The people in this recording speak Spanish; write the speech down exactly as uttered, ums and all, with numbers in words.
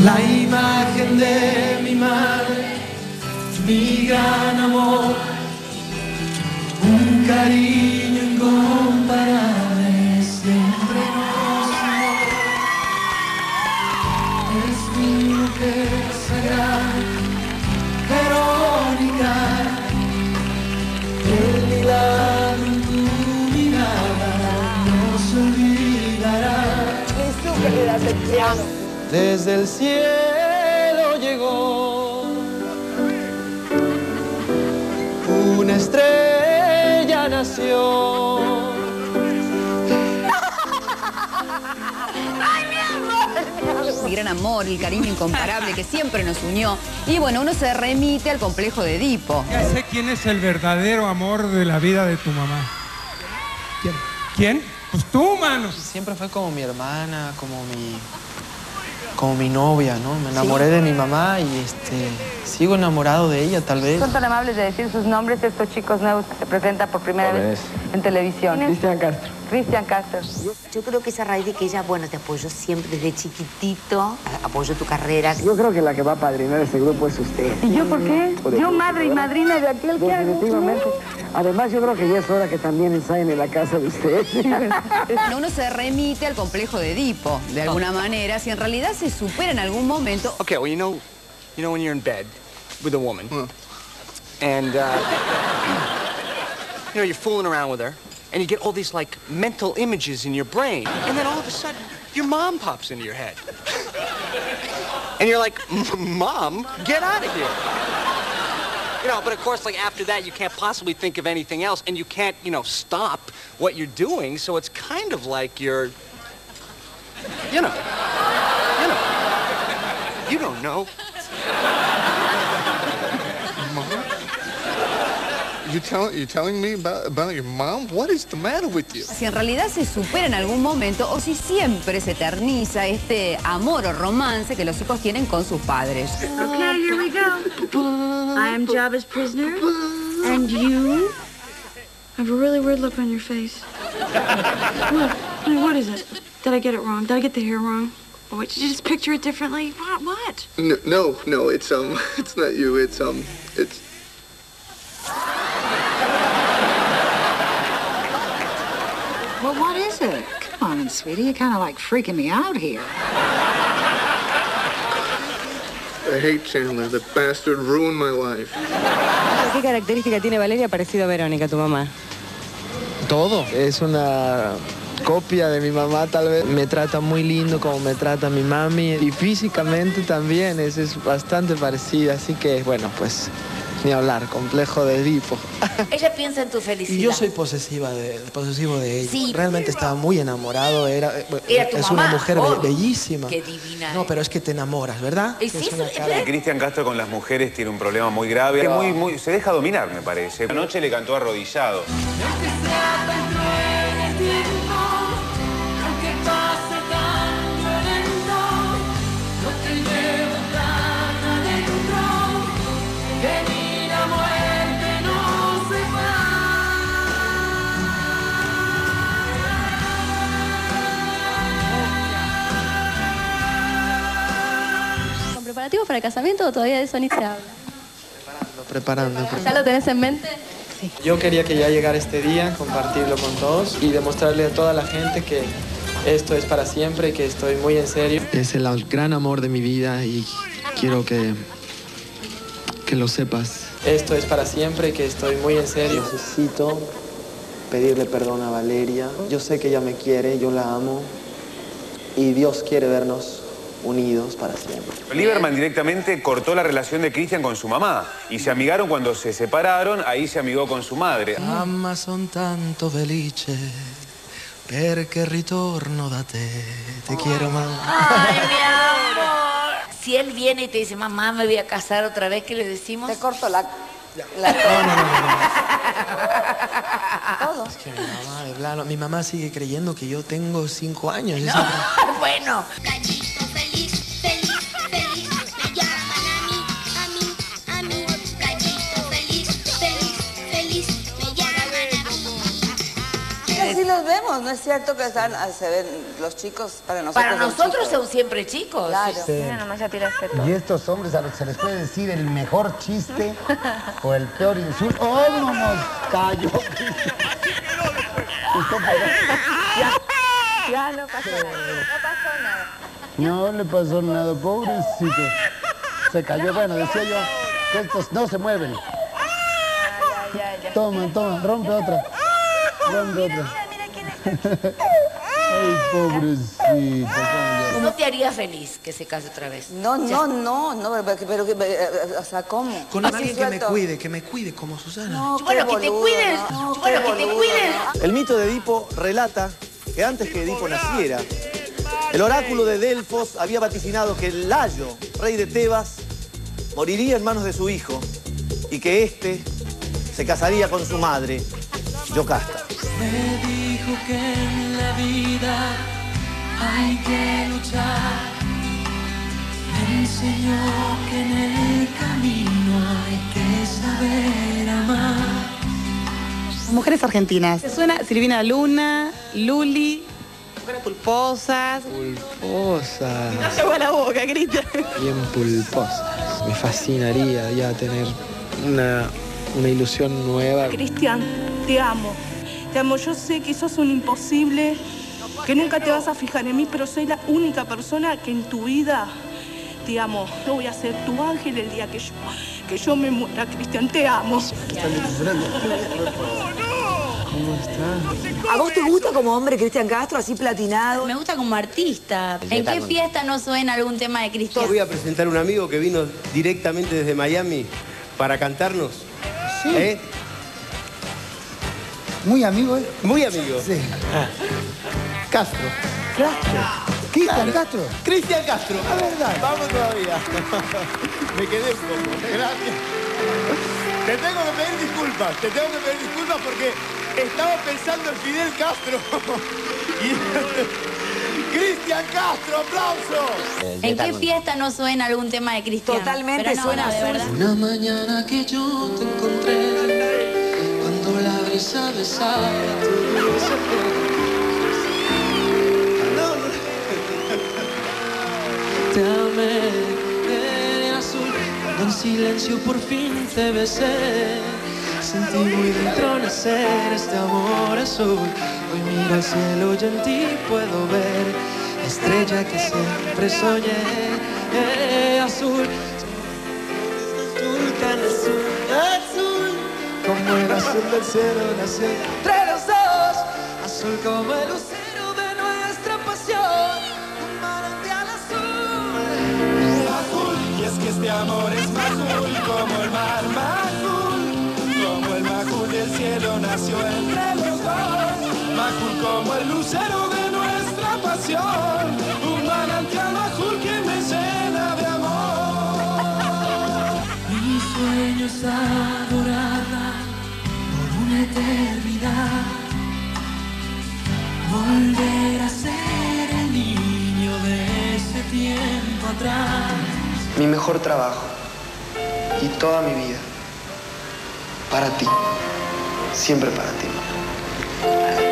La imagen de mi madre, mi gran amor, un cariño incomparable, siempre nos amó. Es mi mujer sagrada, Verónica, el milagro en tu mirada no se olvidará. Desde el cielo llegó una estrella, nació. Mi gran amor, el cariño incomparable que siempre nos unió. Y bueno, uno se remite al complejo de Edipo. Ya sé quién es el verdadero amor de la vida de tu mamá. ¿Quién? ¿Quién? Pues tú, mano. Siempre fue como mi hermana, como mi... como mi novia, ¿no? Me enamoré ¿Sí? de mi mamá y este, sigo enamorado de ella, tal vez. Son tan amables de decir sus nombres estos chicos nuevos que se presentan por primera vez en televisión. Cristian Castro. Cristian Castro. Yo creo que esa raíz de que ella, bueno, te apoyó siempre desde chiquitito, apoyó tu carrera. Yo creo que la que va a padrinar este grupo es usted. ¿Y yo por qué? Yo madre y madrina de aquel que hago. Definitivamente. Además, yo creo que ya es hora que también ensayen en la casa de usted. Uno se remite al complejo de Edipo, de alguna manera, si en realidad se supera en algún momento. Okay, well, you know, you know when you're in bed with a woman, huh. and uh, you know you're fooling around with her, and you get all these like mental images in your brain, and then all of a sudden your mom pops into your head, and you're like, Mom, get out of here. You know, but of course, like after that, you can't possibly think of anything else, and you can't, you know, stop what you're doing. So it's kind of like you're, you know, you know, you don't know. Mom? You tell, you telling me about, about your mom? What is the matter with you? Si en realidad se supera en algún momento o si siempre se eterniza este amor o romance que los hijos tienen con sus padres. Okay, here we go. I am Jabba's prisoner, and you have a really weird look on your face. What? I mean, what is it? Did I get it wrong? Did I get the hair wrong? Oh, wait, did you just picture it differently? What? What? No, no, no, it's, um, it's not you, it's, um, it's... Well, what is it? Come on, sweetie, you're kind of like freaking me out here. I hate Chandler. The bastard ruined my life. ¿Qué característica tiene Valeria parecido a Verónica, tu mamá? Todo. Es una copia de mi mamá, tal vez. Me trata muy lindo como me trata mi mami. Y físicamente también es, es bastante parecida. Así que, bueno, pues, ni hablar. Complejo de Edipo. Ella piensa en tu felicidad. Y yo soy posesiva de, posesivo de ella. Sí. Realmente estaba muy enamorado. Era, Era tu es mamá, una mujer oh, be bellísima. Qué divina. No, pero es que te enamoras, ¿verdad? Y sí, es una sí, cara... Cristian Castro con las mujeres tiene un problema muy grave. Muy, muy, se deja dominar, me parece. Anoche le cantó arrodillado. ¿Preparativos para el casamiento o todavía de eso ni se habla? Preparando, preparando. ¿Ya lo tenés en mente? Sí. Yo quería que ya llegara este día, compartirlo con todos y demostrarle a toda la gente que esto es para siempre y que estoy muy en serio. Es el gran amor de mi vida y quiero que, que lo sepas. Esto es para siempre y que estoy muy en serio. Necesito pedirle perdón a Valeria. Yo sé que ella me quiere, yo la amo y Dios quiere vernos unidos para siempre. Lieberman directamente cortó la relación de Cristian con su mamá y se amigaron cuando se separaron, ahí se amigó con su madre. Mamma son tanto felice perché ritorno da te, te oh. quiero mamá. Ay, mi amor. Si él viene y te dice, mamá, me voy a casar otra vez, ¿qué le decimos? Te corto la... la... No, no, no, no, no. Todo. Es que mi mamá, de plano, mi mamá sigue creyendo que yo tengo cinco años. No, esa... bueno. Sí lo los vemos, ¿no es cierto que están, se ven los chicos para nosotros? Para nosotros son siempre chicos. Claro. Sí. Mira, nomás ya tira este Y estos hombres a los que se les puede decir el mejor chiste o el peor insulto. ¡Oh, no nos cayó! Ya, ya no pasó nada, no pasó nada. No le pasó nada, pobrecito. Se cayó, bueno, decía yo que estos no se mueven. Ya, ya, ya. Toma, toma, rompe otra. Rompe otra. Ay, pobrecito. ¿Cómo te haría feliz que se case otra vez? No, no, no, no, pero, pero, pero, o sea, ¿cómo? Con Así alguien que me suelto. cuide, que me cuide como Susana. No, Bueno, qué que te boludo, cuides. no, Bueno, qué que te boludo, cuides. ¿no? El mito de Edipo relata que antes que Edipo naciera, el oráculo de Delfos había vaticinado que Layo, rey de Tebas, moriría en manos de su hijo y que éste se casaría con su madre, Yocasta. Me dijo que en la vida hay que luchar. Me enseñó que en el camino hay que saber amar. Mujeres argentinas. ¿Te suena Silvina Luna, Luli, mujeres pulposas? Pulposa. No llegó a la boca, Cristian. Bien pulposa. Me fascinaría ya tener una, una ilusión nueva. Cristian, te amo. Te amo. Yo sé que sos un imposible, que nunca te vas a fijar en mí, pero soy la única persona que en tu vida te amo. Yo voy a ser tu ángel el día que yo, que yo me muera, Cristian. Te amo. ¿Cómo estás? ¿A vos te gusta como hombre Cristian Castro, así platinado? Me gusta como artista. ¿En qué fiesta no suena algún tema de Cristian? Voy a presentar un amigo que vino directamente desde Miami para cantarnos. Sí. ¿Eh? Muy amigo, ¿eh? Muy amigo. Sí. Ah. Castro. Castro. Cristian Castro. Cristian Castro. La verdad. Vamos todavía. Me quedé un poco. Gracias. Te tengo que pedir disculpas. Te tengo que pedir disculpas porque estaba pensando en Fidel Castro. Y... Cristian Castro, aplauso. ¿En qué fiesta no suena algún tema de Cristian? Totalmente Pero no, suena no, de azul. verdad. Una mañana que yo te encontré, cuando la brisa besaba tu dulce piel. Te amé, eres azul, cuando en silencio por fin te besé. Sentí muy dentro nacer este amor azul. Hoy miro al cielo y en ti puedo ver la estrella que siempre soñé. Eh, azul, azul, tan azul, azul, como el azul del cielo nació entre los dos. Azul como el lucero de nuestra pasión, un manantial azul. Azul, y es que este amor es majul como el mar, majul, como el majul del cielo nació entre los dos. Majul como el lucero de nuestra pasión, un manantial majul que me llena de amor. Mi sueño es adorada por una eternidad, volver a ser el niño de ese tiempo atrás. Mi mejor trabajo y toda mi vida. Para ti. Siempre para ti.